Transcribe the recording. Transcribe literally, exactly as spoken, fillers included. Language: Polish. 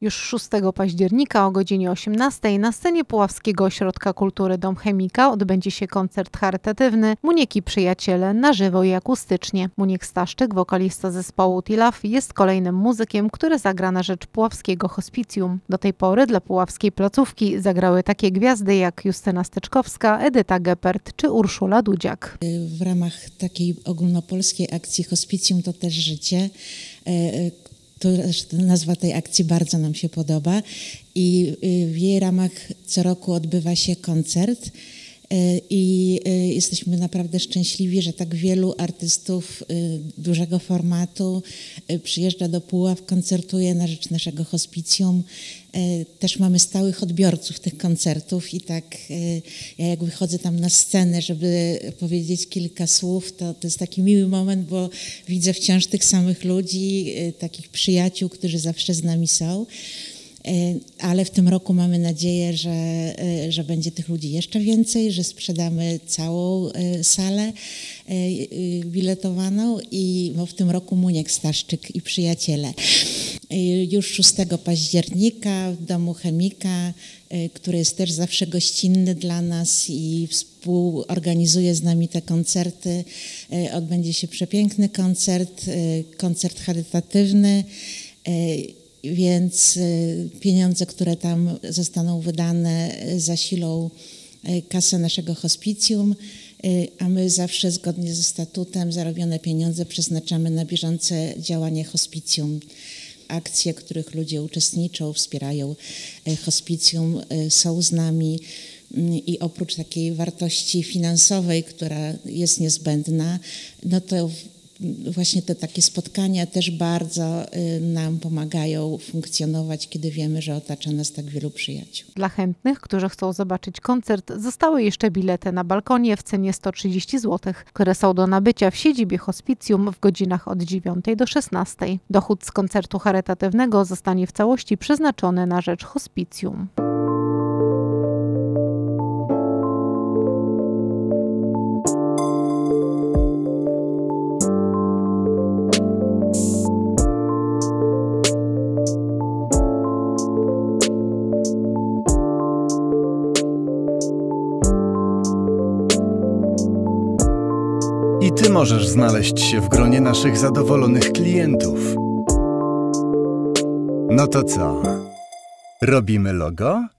Już szóstego października o godzinie osiemnastej na scenie Puławskiego Ośrodka Kultury Dom Chemika odbędzie się koncert charytatywny Munieki Przyjaciele na żywo i akustycznie. Muniek Staszczyk, wokalista zespołu Tilaf, jest kolejnym muzykiem, który zagra na rzecz Puławskiego Hospicjum. Do tej pory dla puławskiej placówki zagrały takie gwiazdy jak Justyna Styczkowska, Edyta Geppert czy Urszula Dudziak. W ramach takiej ogólnopolskiej akcji Hospicjum to też życie. To nazwa tej akcji bardzo nam się podoba i w jej ramach co roku odbywa się koncert i jesteśmy naprawdę szczęśliwi, że tak wielu artystów dużego formatu przyjeżdża do Puław, koncertuje na rzecz naszego hospicjum. Też mamy stałych odbiorców tych koncertów i tak ja jak wychodzę tam na scenę, żeby powiedzieć kilka słów, to to jest taki miły moment, bo widzę wciąż tych samych ludzi, takich przyjaciół, którzy zawsze z nami są. Ale w tym roku mamy nadzieję, że, że będzie tych ludzi jeszcze więcej, że sprzedamy całą salę biletowaną i bo w tym roku Muniek Staszczyk i przyjaciele. Już szóstego października w Domu Chemika, który jest też zawsze gościnny dla nas i współorganizuje z nami te koncerty, odbędzie się przepiękny koncert, koncert charytatywny. Więc pieniądze, które tam zostaną wydane, zasilą kasę naszego hospicjum, a my zawsze zgodnie ze statutem zarobione pieniądze przeznaczamy na bieżące działanie hospicjum. Akcje, w których ludzie uczestniczą, wspierają hospicjum, są z nami i oprócz takiej wartości finansowej, która jest niezbędna, no to właśnie te takie spotkania też bardzo nam pomagają funkcjonować, kiedy wiemy, że otacza nas tak wielu przyjaciół. Dla chętnych, którzy chcą zobaczyć koncert, zostały jeszcze bilety na balkonie w cenie sto trzydzieści złotych, które są do nabycia w siedzibie hospicjum w godzinach od dziewiątej do szesnastej. Dochód z koncertu charytatywnego zostanie w całości przeznaczony na rzecz hospicjum. I Ty możesz znaleźć się w gronie naszych zadowolonych klientów. No to co? Robimy logo?